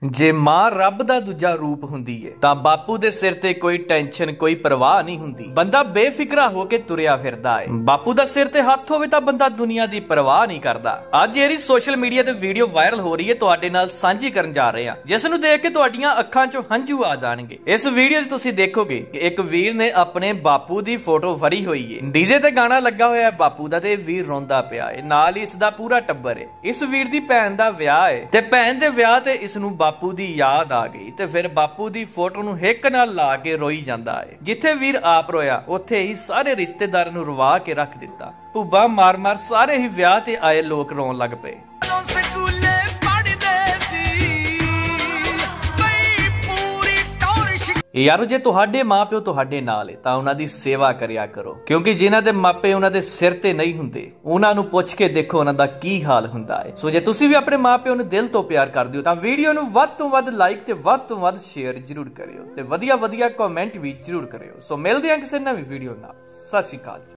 ਜੇ ਮਾਂ ਰੱਬ ਦਾ ਦੂਜਾ ਰੂਪ ਹੁੰਦੀ ਏ ਤਾਂ ਬਾਪੂ ਦੇ ਸਿਰ ਤੇ ਕੋਈ ਟੈਨਸ਼ਨ ਕੋਈ ਪਰਵਾਹ ਨਹੀਂ ਹੁੰਦੀ। ਬੰਦਾ ਬੇਫਿਕਰਾ ਹੋ ਕੇ ਤੁਰਿਆ ਫਿਰਦਾ ਏ। ਬਾਪੂ ਦਾ ਸਿਰ ਤੇ ਹੱਥ ਹੋਵੇ ਤਾਂ ਬੰਦਾ ਦੁਨੀਆ ਦੀ ਪਰਵਾਹ ਨਹੀਂ ਕਰਦਾ। ਅੱਜ ਜਿਹੜੀ ਸੋਸ਼ਲ ਮੀਡੀਆ ਤੇ ਵੀਡੀਓ ਵਾਇਰਲ ਹੋ ਰਹੀ ਏ ਤੁਹਾਡੇ ਨਾਲ ਸਾਂਝੀ ਕਰਨ ਜਾ ਰਹੇ ਹਾਂ, ਜਿਸ ਨੂੰ ਦੇਖ ਕੇ ਤੁਹਾਡੀਆਂ ਅੱਖਾਂ 'ਚੋਂ ਹੰਝੂ ਆ ਜਾਣਗੇ। ਇਸ ਵੀਡੀਓ 'ਚ ਤੁਸੀਂ ਦੇਖੋਗੇ ਕਿ ਇੱਕ ਵੀਰ ਨੇ ਆਪਣੇ ਬਾਪੂ ਦੀ ਫੋਟੋ ਫੜੀ ਹੋਈ ਏ। ਡੀਜੇ ਤੇ ਗਾਣਾ ਲੱਗਾ ਹੋਇਆ ਹੈ ਬਾਪੂ ਦਾ ਤੇ ਵੀਰ ਰੋਂਦਾ ਪਿਆ ਏ, ਨਾਲ ਹੀ ਇਸ ਦਾ ਪੂਰਾ ਟੱਬਰ ਏ। ਇਸ ਵੀਰ ਦੀ ਭੈਣ ਦਾ ਵਿਆਹ ਏ ਤੇ ਭੈਣ ਦੇ ਵਿਆਹ ਤੇ ਇਸ ਨੂੰ ਬਾਪੂ ਦੀ ਯਾਦ ਆ ਗਈ ਤੇ ਫਿਰ ਬਾਪੂ ਦੀ ਫੋਟੋ ਨੂੰ ਹਿੱਕ ਨਾਲ ਲਾ ਕੇ ਰੋਈ ਜਾਂਦਾ ਹੈ। ਜਿੱਥੇ ਵੀਰ ਆਪ ਰੋਇਆ ਉੱਥੇ ਹੀ ਸਾਰੇ ਰਿਸ਼ਤੇਦਾਰਾਂ ਨੂੰ ਰਵਾ ਕੇ ਰੱਖ ਦਿੱਤਾ। ਭੁੱਬਾ ਮਾਰ-ਮਾਰ ਸਾਰੇ ਹੀ ਵਿਆਹ ਤੇ ਆਏ ਲੋਕ ਰੋਣ ਲੱਗ ਪਏ। ਯਾਰੋ ਜੇ ਤੁਹਾਡੇ ਮਾਪਿਓ ਤੁਹਾਡੇ ਨਾਲ ਏ ਤਾਂ ਉਹਨਾਂ ਦੀ ਸੇਵਾ ਕਰਿਆ ਕਰੋ, ਕਿਉਂਕਿ ਜਿਨ੍ਹਾਂ ਦੇ ਮਾਪੇ ਉਹਨਾਂ ਦੇ ਸਿਰ ਤੇ ਨਹੀਂ ਹੁੰਦੇ ਉਹਨਾਂ ਨੂੰ ਪੁੱਛ ਕੇ ਦੇਖੋ ਉਹਨਾਂ ਦਾ ਕੀ ਹਾਲ ਹੁੰਦਾ ਹੈ। ਸੋ ਜੇ ਤੁਸੀਂ ਵੀ ਆਪਣੇ ਮਾਪਿਓ ਨੂੰ ਦਿਲ ਤੋਂ ਪਿਆਰ ਕਰਦੇ ਹੋ ਤਾਂ ਵੀਡੀਓ ਨੂੰ ਵੱਧ ਤੋਂ ਵੱਧ ਲਾਈਕ ਤੇ ਵੱਧ ਤੋਂ ਵੱਧ ਸ਼ੇਅਰ ਜ਼ਰੂਰ ਕਰਿਓ ਤੇ ਵਧੀਆ ਕਮੈਂਟ ਵੀ ਜ਼ਰੂਰ ਕਰਿਓ। ਸੋ ਮਿਲਦੇ ਹਾਂ ਕਿਸੇ ਨਵੀਂ ਵੀਡੀਓ ਨਾਲ। ਸਤਿ ਸ਼੍ਰੀ ਅਕਾਲ।